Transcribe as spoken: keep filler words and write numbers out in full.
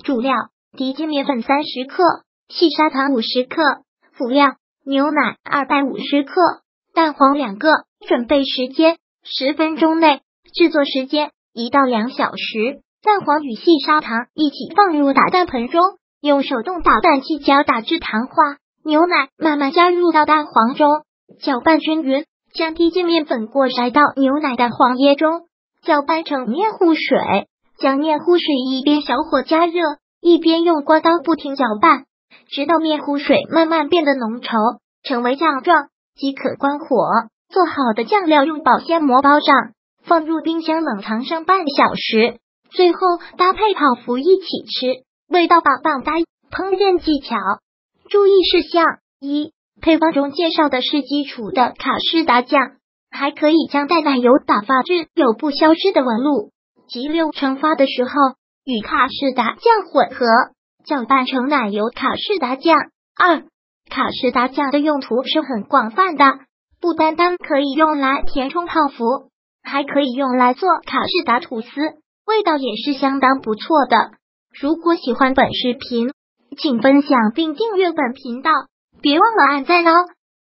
主料：低筋面粉三十克，细砂糖五十克。辅料：牛奶二百五十克，蛋黄两个。准备时间：十分钟内。制作时间：一到两小时。蛋黄与细砂糖一起放入打蛋盆中，用手动打蛋器搅打至糖化。牛奶慢慢加入到蛋黄中，搅拌均匀。将低筋面粉过筛到牛奶蛋黄液中，搅拌成面糊水。将面糊水一边小火加热，一边用刮刀不停搅拌，直到面糊水慢慢变得浓稠，成为酱状，即可关火。做好的酱料用保鲜膜包上，放入冰箱冷藏上半小时。最后搭配泡芙一起吃，味道棒棒哒。烹饪技巧：注意事项：一、配方中介绍的是基础的卡士达酱，还可以将淡奶油打发至有不消失的纹路，即六成发的时候与卡士达酱混合，搅拌成奶油卡士达酱。二、卡士达酱的用途是很广泛的，不单单可以用来填充泡芙，还可以用来做卡士达吐司，味道也是相当不错的。如果喜欢本视频，请分享并订阅本频道，别忘了按赞哦。